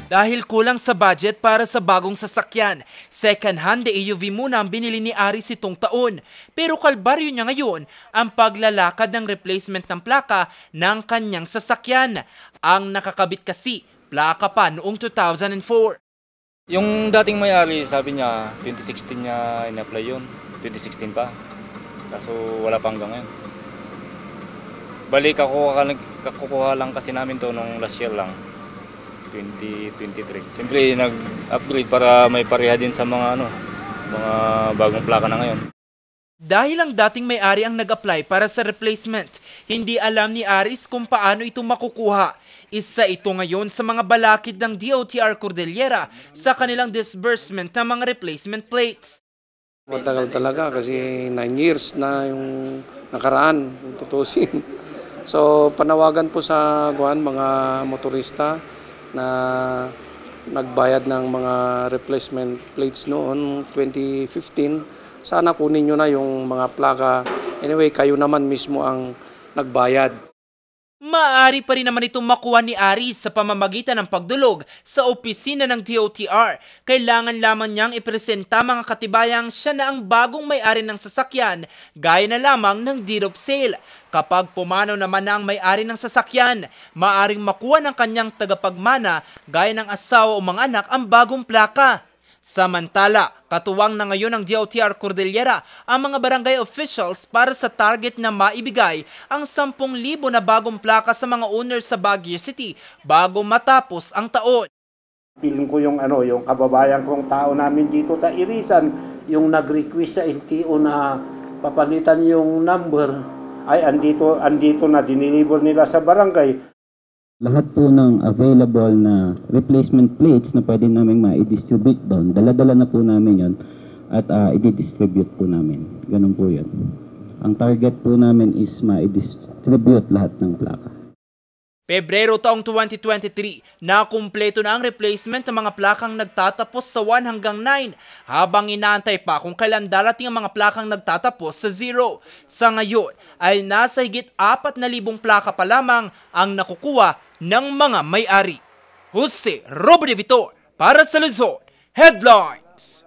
Dahil kulang sa budget para sa bagong sasakyan, second-hand AUV muna ang binili ni Aris itong taon. Pero kalbaryo niya ngayon ang paglalakad ng replacement ng plaka ng kanyang sasakyan. Ang nakakabit kasi, plaka pa noong 2004. Yung dating may-ari, sabi niya, 2016 niya in-apply yun. 2016 pa. Kaso wala pa hanggang ngayon. Balik kakukuha lang kasi namin to nung last year lang. 2023. Siyempre nag-upgrade para may pareha din sa mga mga bagong plaka na ngayon. Dahil ang dating may-ari ang nag-apply para sa replacement, hindi alam ni Aris kung paano ito makukuha. Isa ito ngayon sa mga balakid ng DOTR Cordillera sa kanilang disbursement ng mga replacement plates. Matagal talaga kasi 9 years na yung nakaraan, kung tutusin. So panawagan po sa mga motorista na nagbayad ng mga replacement plates noon 2015, sana kunin nyo na yung mga plaka. Anyway, kayo naman mismo ang nagbayad. Maaari pa rin naman itong makuha ni Aris sa pamamagitan ng pagdulog sa opisina ng DOTR. Kailangan lamang niyang ipresenta mga katibayang siya na ang bagong may-ari ng sasakyan, gaya na lamang ng deed of sale. Kapag pumanaw naman na ang may-ari ng sasakyan, maaaring makuha ng kanyang tagapagmana gaya ng asawa o mga anak ang bagong plaka. Samantala, katuwang na ngayon ng DOTR Cordillera ang mga barangay officials para sa target na maibigay ang 10,000 na bagong plaka sa mga owners sa Baguio City bago matapos ang taon. Piling ko yung kababayan kong tao namin dito sa Irisan, yung nag-request sa LTO na papalitan yung number, ay andito na dinilibor nila sa barangay. Lahat po ng available na replacement plates na pwede namin ma-distribute doon, dala-dala na po namin yon at i-distribute po namin. Ganun po yun. Ang target po namin is ma-distribute lahat ng plaka. Pebrero taong 2023, nakumpleto na ang replacement ng mga plakang nagtatapos sa 1 hanggang 9, habang inaantay pa kung kailan darating ang mga plakang nagtatapos sa 0. Sa ngayon ay nasa higit 4,000 plaka pa lamang ang nakukuha ng mga may-ari. Jose Robert Vitor para sa Luzon Headlines.